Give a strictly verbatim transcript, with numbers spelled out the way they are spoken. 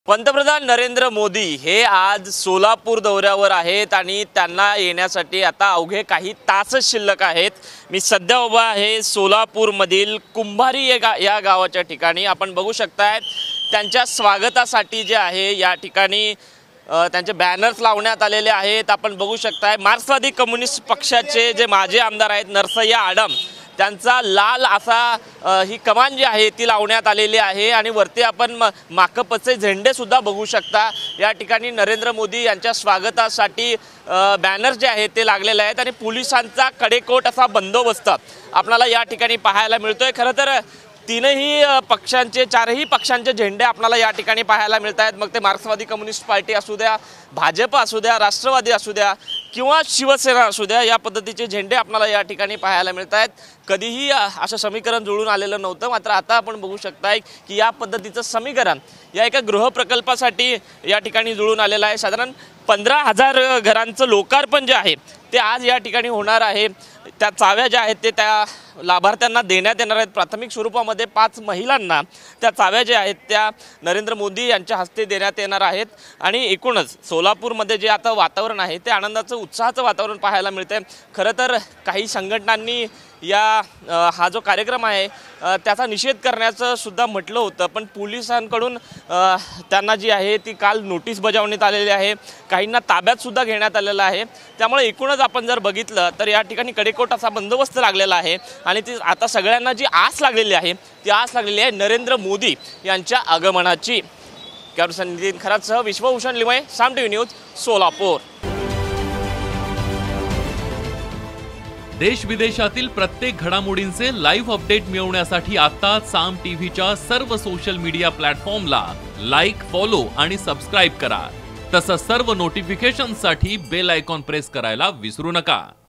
पंतप्रधान नरेंद्र मोदी हे आज सोलापूर दौऱ्यावर आहेत आणि त्यांना येण्यासाठी आता अवघे काही तासच शिल्लक आहेत। मी सध्या उभा आहे सोलापूरमधील कुंभारी या गावाच्या ठिकाणी। आपण बघू शकताय त्यांच्या स्वागतासाठी जे आहे या ठिकाणी त्यांचे बॅनर्स लावण्यात आलेले आहेत। आपण बघू शकताय मार्क्सवादी कम्युनिस्ट पक्षाचे जे माजी आमदार आहेत नरसय्या आडम त्यांचा लाल असा ही कमान जी आहे ती लावण्यात आलेली आहे आणि वरती आपण माकपचे झेंडे सुद्धा बघू शकता। या ठिकाणी नरेंद्र मोदी यांच्या स्वागतासाठी बॅनर जे आहेत ते लागलेले आहेत आणि पोलिसांचा कडेकोट असा बंदोबस्त आपल्याला या ठिकाणी पाहायला मिळतोय। खरं तर तीनही पक्षांचे चारही पक्षांचे झेंडे आपल्याला या ठिकाणी पाहायला मिळत आहेत। मग ते मार्क्सवादी कम्युनिस्ट पार्टी असू द्या, भाजप असू द्या, राष्ट्रवादी असू द्या किंवा शिवसेना असू द्या, या पद्धतीचे झेंडे आपल्याला या ठिकाणी पाहायला मिळत आहेत। कधीही असं समीकरण जुळून आलेलं नव्हतं, मात्र आता आपण बघू शकताय की या पद्धतीचं समीकरण या एका गृह प्रकल्पासाठी या ठिकाणी जुळून आलेलं आहे। साधारण पंधरा हजार घरांचं लोकार्पण जे आहे ते आज या ठिकाणी होणार आहे। त्या चाव्या ज्या आहेत ते त्या लाभार्थ्यांना देण्यात येणार आहेत। प्राथमिक स्वरूपामध्ये पाच महिलांना त्या चाव्या ज्या आहेत त्या नरेंद्र मोदी यांच्या हस्ते देण्यात येणार आहेत आणि एकूणच सोलापूरमध्ये जे आता वातावरण आहे ते आनंदाचं उत्साहाचं वातावरण पाहायला मिळते। खरं तर काही संघटनांनी या हा जो कार्यक्रम आहे त्याचा निषेध करण्याचं सुद्धा म्हटलं होतं, पण पोलिसांकडून त्यांना जी आहे ती काल नोटीस बजावण्यात आलेली आहे। काहींना ताब्यात सुद्धा घेण्यात आलेलं आहे। त्यामुळे एकूणच आपण जर बघितलं तर या ठिकाणी कडेकोट असा बंदोबस्त लागलेला आहे आणि ती आता सगळ्यांना जी आस लागलेली आहे ती आस लागलेली आहे नरेंद्र मोदी यांच्या आगमनाची। कॅमेरामॅन नितीन खरातसह विश्वभूषण लिमये, साम टीव्ही न्यूज, सोलापूर। देश विदेशातील प्रत्येक घडामोडींचे लाईव्ह अपडेट मिळवण्यासाठी आता साम टीव्हीच्या सर्व सोशल मीडिया प्लॅटफॉर्मला लाईक, फॉलो आणि सबस्क्राईब करा। तसंच सर्व नोटिफिकेशनसाठी बेल आयकॉन प्रेस करायला विसरू नका।